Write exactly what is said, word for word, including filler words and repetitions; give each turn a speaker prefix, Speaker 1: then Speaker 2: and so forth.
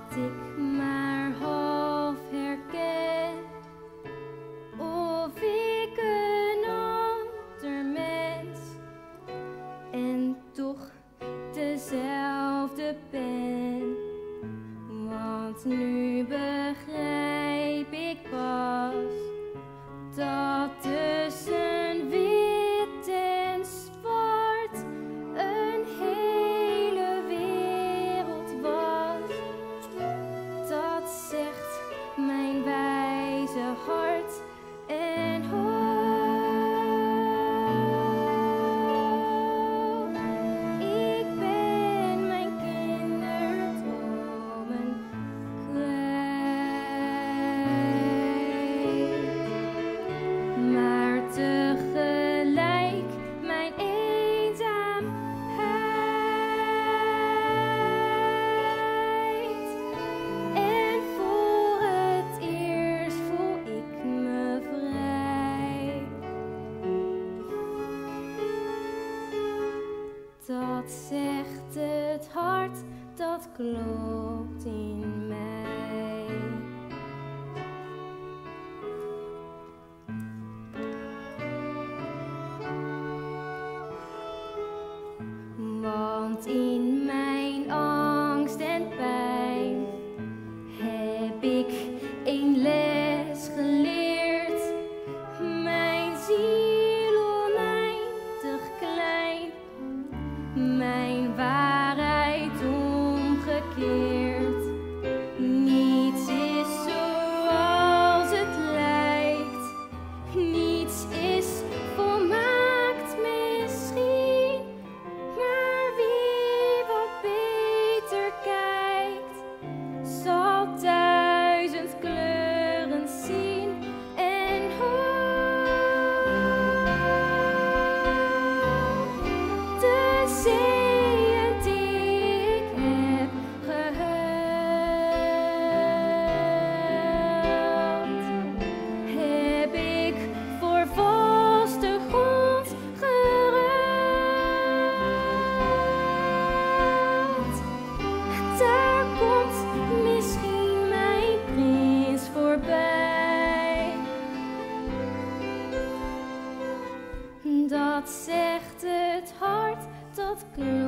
Speaker 1: ik maar half herken of ik een ander mens en toch dezelfde ben. Want nu begrijp ik pas dat tussen wit en zwart een hele wereld was. Dat zegt mijn wijze hart en hoofd. Ik ben mijn kinderdromen kwijt, maar tegelijk mijn eenzaamheid. En voor het eerst voel ik me vrij. Dat zegt het hart, dat klopt in mij. Want in mijn angst en pijn heb ik een les geleerd. Mijn ziel oneindig klein, mijn waarheid omgekeerd. Niets is zoals het lijkt, niets is volmaakt misschien. Maar wie wat beter kijkt, zal duizend kleuren zien en horen. De zeeën die ik heb gehuild, heb ik voor vaste grond geruild. Daar komt misschien mijn prins voorbij. Dat zegt het hart, dat klopt.